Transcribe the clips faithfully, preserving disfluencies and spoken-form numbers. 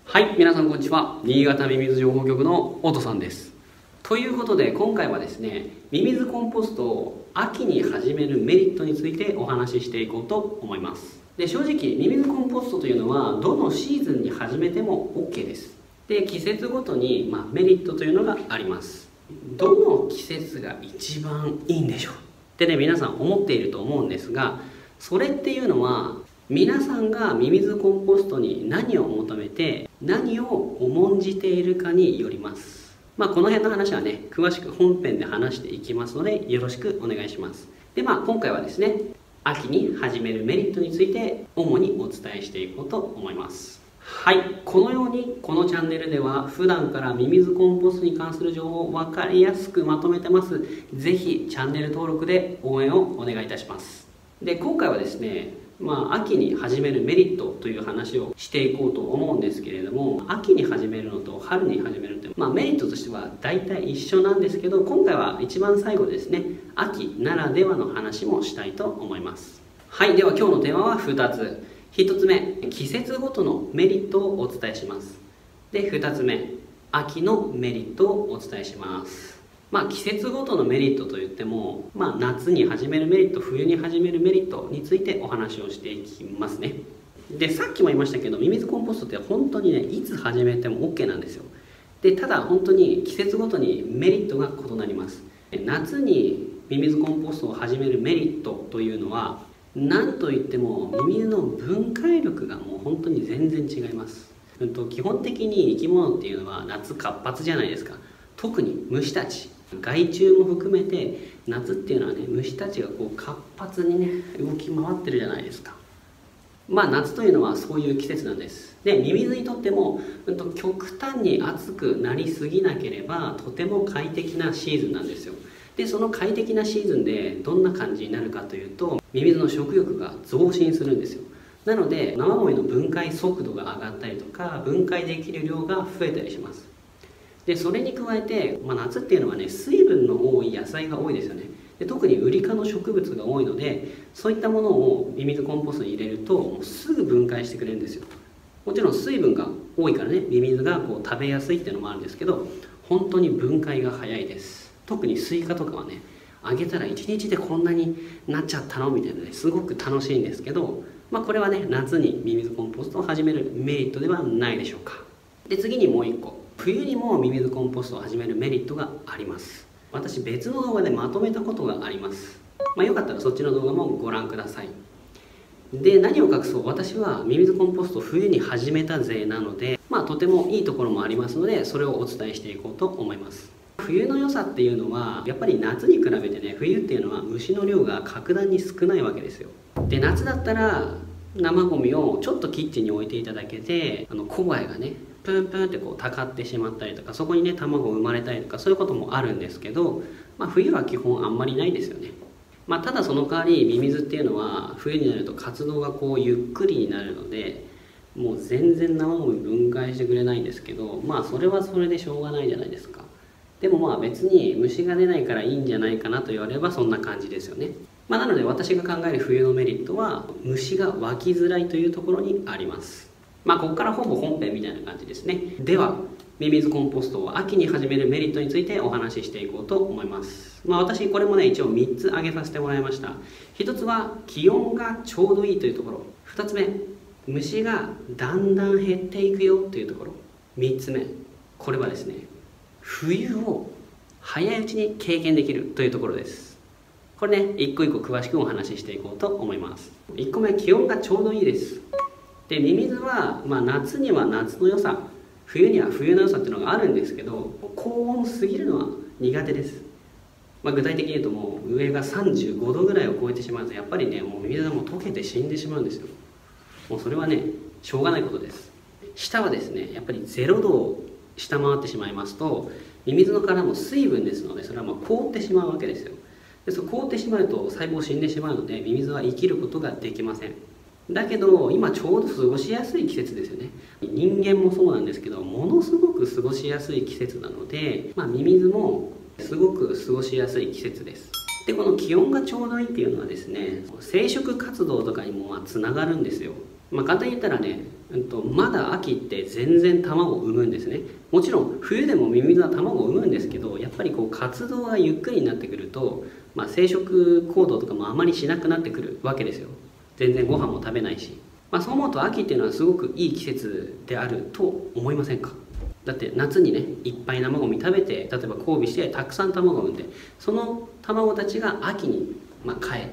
はい、皆さんこんにちは。新潟ミミズ情報局の音さんです。ということで今回はですね、ミミズコンポストを秋に始めるメリットについてお話ししていこうと思います。で、正直ミミズコンポストというのはどのシーズンに始めても OK です。で、季節ごとに、まあ、メリットというのがあります。どの季節が一番いいんでしょうってね、皆さん思っていると思うんですが、それっていうのは皆さんがミミズコンポストに何を求めて何を重んじているかによります。まあこの辺の話はね、詳しく本編で話していきますのでよろしくお願いします。で、まあ今回はですね、秋に始めるメリットについて主にお伝えしていこうと思います。はい、このようにこのチャンネルでは普段からミミズコンポストに関する情報を分かりやすくまとめてます。ぜひチャンネル登録で応援をお願いいたします。で、今回はですね、まあ、秋に始めるメリットという話をしていこうと思うんですけれども、秋に始めるのと春に始めるって、まあ、メリットとしては大体一緒なんですけど、今回は一番最後ですね、秋ならではの話もしたいと思います。はい、では今日のテーマはふたつ。ひとつめ、季節ごとのメリットをお伝えします。で、ふたつめ、秋のメリットをお伝えします。まあ季節ごとのメリットといっても、まあ、夏に始めるメリット、冬に始めるメリットについてお話をしていきますね。で、さっきも言いましたけど、ミミズコンポストって本当にね、いつ始めても OK なんですよ。で、ただ本当に季節ごとにメリットが異なります。夏にミミズコンポストを始めるメリットというのは、なんといってもミミズの分解力がもう本当に全然違います。基本的に生き物っていうのは夏活発じゃないですか。特に虫たち、害虫も含めて夏っていうのはね、虫たちがこう活発にね動き回ってるじゃないですか。まあ夏というのはそういう季節なんです。で、ミミズにとっても、うん、と極端に暑くなりすぎなければとても快適なシーズンなんですよ。で、その快適なシーズンでどんな感じになるかというと、ミミズの食欲が増進するんですよ。なので生ゴミの分解速度が上がったりとか、分解できる量が増えたりします。で、それに加えて、まあ、夏っていうのはね、水分の多い野菜が多いですよね。で、特にウリ科の植物が多いので、そういったものをミミズコンポストに入れるともうすぐ分解してくれるんですよ。もちろん水分が多いからね、ミミズがこう食べやすいっていうのもあるんですけど、本当に分解が早いです。特にスイカとかはね、あげたらいちにちでこんなになっちゃったのみたいなね、すごく楽しいんですけど、まあ、これはね、夏にミミズコンポストを始めるメリットではないでしょうか。で、次にもういっこ、冬にもミミズコンポストを始めるメリットがあります。私別の動画でまとめたことがあります。まあ、よかったらそっちの動画もご覧ください。で、何を隠そう、私はミミズコンポストを冬に始めたぜなので、まあとてもいいところもありますので、それをお伝えしていこうと思います。冬の良さっていうのはやっぱり夏に比べてね、冬っていうのは虫の量が格段に少ないわけですよ。で、夏だったら生ゴミをちょっとキッチンに置いていただけで、あのコバエがねプンプンってこうたかってしまったりとか、そこにね卵生まれたりとか、そういうこともあるんですけど、まあ、冬は基本あんまりないですよね。まあ、ただその代わりミミズっていうのは冬になると活動がこうゆっくりになるので、もう全然生ゴミ分解してくれないんですけど、まあそれはそれでしょうがないじゃないですか。でもまあ別に虫が出ないからいいんじゃないかなと言われればそんな感じですよね。まあ、なので私が考える冬のメリットは虫が湧きづらいというところにあります。まあここからほぼ本編みたいな感じですね。ではミミズコンポストを秋に始めるメリットについてお話ししていこうと思います。まあ私これもね一応みっつ挙げさせてもらいました。ひとつは気温がちょうどいいというところ、ふたつめ虫がだんだん減っていくよというところ、みっつめこれはですね、冬を早いうちに経験できるというところです。これね一個一個詳しくお話ししていこうと思います。いっこめ、気温がちょうどいいです。で、ミミズは、まあ、夏には夏の良さ、冬には冬の良さっていうのがあるんですけど、高温すぎるのは苦手です。まあ、具体的に言うともう上がさんじゅうごどぐらいを超えてしまうとやっぱりね、もうミミズはもう溶けて死んでしまうんですよ。もうそれはねしょうがないことです。下はですねやっぱりゼロどを下回ってしまいますと、ミミズの殻も水分ですので、それはもう凍ってしまうわけですよ。で、そう凍ってしまうと細胞死んでしまうので、ミミズは生きることができません。だけど今ちょうど過ごしやすい季節ですよね。人間もそうなんですけど、ものすごく過ごしやすい季節なので、まあ、ミミズもすごく過ごしやすい季節です。で、この気温がちょうどいいっていうのはですね、生殖活動とかにもまあつながるんですよ。まあ、簡単に言ったらね、 うんと、まだ秋って全然卵を産むんですね。もちろん冬でもミミズは卵を産むんですけど、やっぱりこう活動がゆっくりになってくると、まあ、生殖行動とかもあまりしなくなってくるわけですよ。全然ご飯も食べないし、まあ、そう思うと秋っていうのはすごくいい季節であると思いませんか？だって夏にねいっぱい生ゴミ食べて、例えば交尾してたくさん卵を産んで、その卵たちが秋にまあ帰って、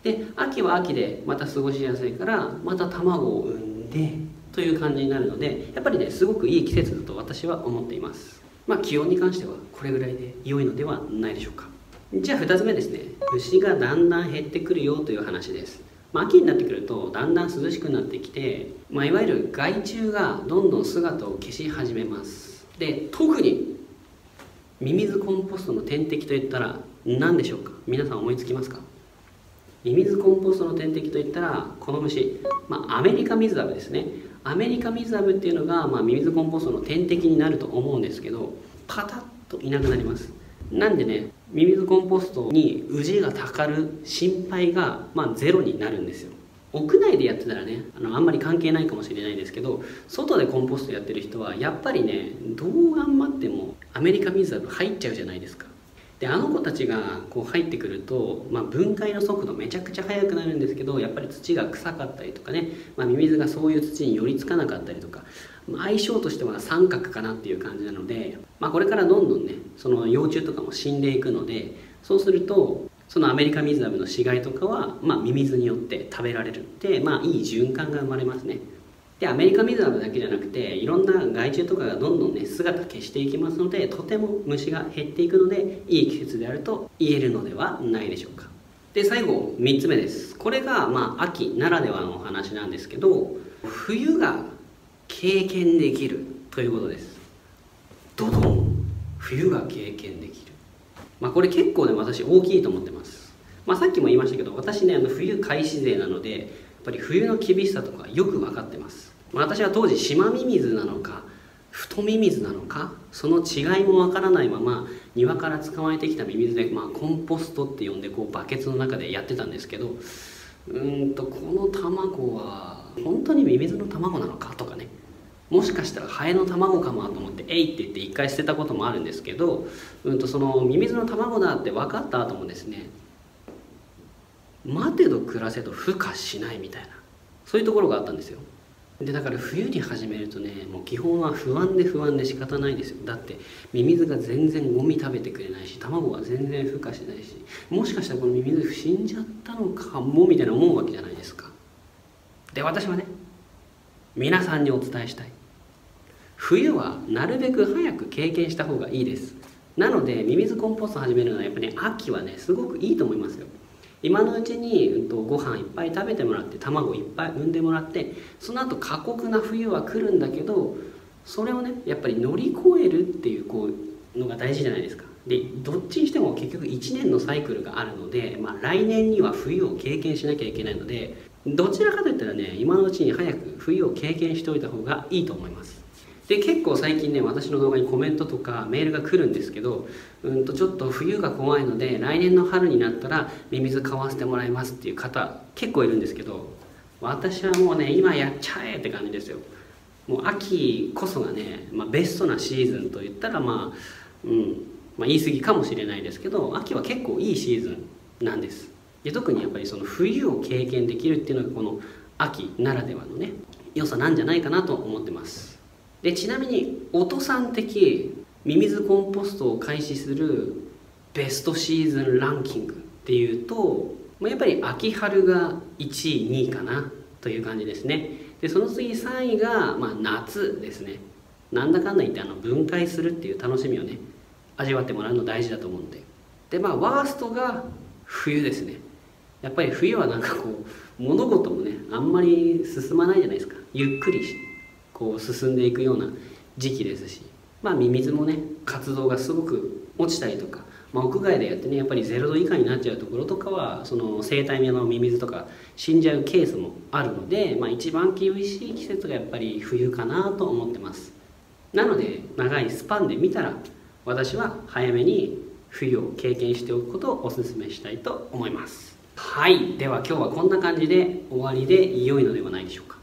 で秋は秋でまた過ごしやすいからまた卵を産んでという感じになるので、やっぱりねすごくいい季節だと私は思っています。まあ気温に関してはこれぐらいで良いのではないでしょうか。じゃあふたつめですね、虫がだんだん減ってくるよという話です。まあ、秋になってくるとだんだん涼しくなってきて、まあ、いわゆる害虫がどんどん姿を消し始めます。で特にミミズコンポストの天敵といったら何でしょうか？皆さん思いつきますか？ミミズコンポストの天敵といったらこの虫、まあ、アメリカミズダブですね。アメリカミズダブっていうのが、まあ、ミミズコンポストの天敵になると思うんですけど、パタッといなくなります。なんでね、ミミズコンポストにウジがたかる心配が、まあ、ゼロになるんですよ。屋内でやってたらね、あのあんまり関係ないかもしれないですけど、外でコンポストやってる人はやっぱりね、どう頑張ってもアメリカミズダブ入っちゃうじゃないですか。であの子たちがこう入ってくると、まあ、分解の速度めちゃくちゃ速くなるんですけど、やっぱり土が臭かったりとかね、まあ、ミミズがそういう土に寄りつかなかったりとか、相性としては三角かなっていう感じなので、まあ、これからどんどんねその幼虫とかも死んでいくので、そうするとそのアメリカミズダブの死骸とかは、まあ、ミミズによって食べられるで、まあ、いい循環が生まれますね。でアメリカミズダブだけじゃなくていろんな害虫とかがどんどんね姿消していきますので、とても虫が減っていくのでいい季節であると言えるのではないでしょうか。で最後みっつめです。これがまあ秋ならではのお話なんですけど、冬が経験できるということです。ドドン、冬が経験できる、まあ、これ結構ね私大きいと思ってます。まあ、さっきも言いましたけど、私ねあの冬開始勢なので、やっぱり冬の厳しさとかよく分かってます。まあ、私は当時島ミミズなのか太ミミズなのかその違いも分からないまま庭から捕まえてきたミミズで、まあ、コンポストって呼んでこうバケツの中でやってたんですけど、うーんとこの卵は本当にミミズの卵なのかとかね、もしかしたらハエの卵かもと思って「えい!」って言って一回捨てたこともあるんですけど、うんとそのミミズの卵だって分かった後もですね、待てど暮らせど孵化しないみたいな、そういうところがあったんですよ。でだから冬に始めるとね、もう基本は不安で不安で仕方ないですよ。だってミミズが全然ゴミ食べてくれないし、卵が全然孵化しないし、もしかしたらこのミミズ死んじゃったのかもみたいな思うわけじゃないですか。で私はね皆さんにお伝えしたい、冬はなるべく早く経験した方がいいです。なのでミミズコンポスト始めるのはやっぱり、ね、秋はねすごくいいと思いますよ。今のうちに、うん、とご飯いっぱい食べてもらって、卵いっぱい産んでもらって、その後過酷な冬は来るんだけど、それをねやっぱり乗り越えるっていうこうのが大事じゃないですか。でどっちにしても結局いちねんのサイクルがあるので、まあ、来年には冬を経験しなきゃいけないので、どちらかといったらね今のうちに早く冬を経験しておいた方がいいと思います。で結構最近ね私の動画にコメントとかメールが来るんですけど、うんとちょっと冬が怖いので来年の春になったらミミズ買わせてもらいますっていう方結構いるんですけど、私はもうね今やっちゃえって感じですよ。もう秋こそがね、まあ、ベストなシーズンといったらまあ、うんまあ、言い過ぎかもしれないですけど、秋は結構いいシーズンなんです。で特にやっぱりその冬を経験できるっていうのがこの秋ならではのね良さなんじゃないかなと思ってます。でちなみに音さん的ミミズコンポストを開始するベストシーズンランキングっていうと、やっぱり秋春がいちいにいかなという感じですね。でその次さんいが、まあ、夏ですね。なんだかんだ言ってあの分解するっていう楽しみをね味わってもらうの大事だと思うんで、でまあワーストが冬ですね。やっぱり冬はなんかこう物事もねあんまり進まないじゃないですか。ゆっくりこう進んでいくような時期ですし、まあミミズもね活動がすごく落ちたりとか、まあ、屋外でやってねやっぱりゼロど以下になっちゃうところとかはその生態のミミズとか死んじゃうケースもあるので、まあ、一番厳しい季節がやっぱり冬かなと思ってます。なので長いスパンで見たら私は早めに冬を経験しておくことをお勧めしたいと思います。はい、では今日はこんな感じで終わりで良いのではないでしょうか。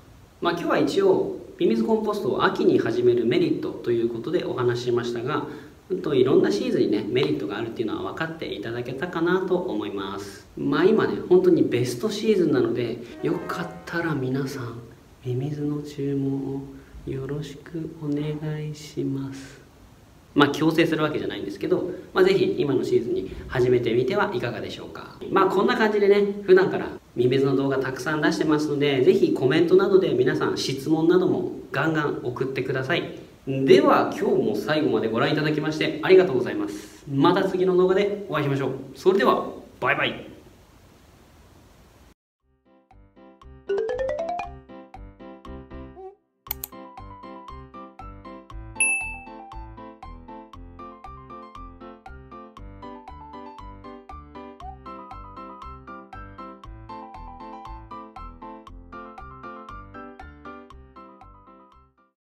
まあ今日は一応ミミズコンポストを秋に始めるメリットということでお話ししましたが、といろんなシーズンにねメリットがあるっていうのは分かっていただけたかなと思います。まあ今ね本当にベストシーズンなので、よかったら皆さんミミズの注文をよろしくお願いします。まあ強制するわけじゃないんですけど、まあ、ぜひ今のシーズンに始めてみてはいかがでしょうか。まあこんな感じでね普段からミミズの動画たくさん出してますので、ぜひコメントなどで皆さん質問などもガンガン送ってください。では今日も最後までご覧いただきましてありがとうございます。また次の動画でお会いしましょう。それではバイバイ。